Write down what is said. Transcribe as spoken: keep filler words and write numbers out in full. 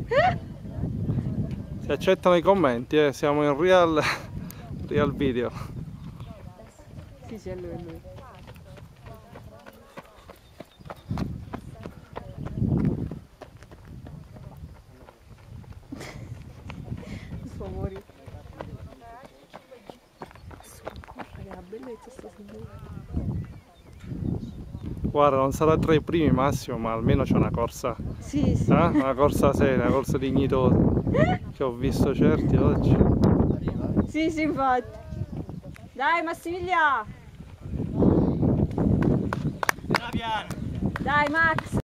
Si accettano i commenti, eh? Siamo in real, real video. Sì, sì, è lui, è lui. Favori. Che bellezza sta signora. Guarda, non sarà tra i primi Massimo, ma almeno c'è una corsa. Sì, sì. Eh? Una corsa seria, una corsa dignitosa. Che ho visto certi oggi. Sì, sì, infatti. Dai, Massimiliano! Dai, Max!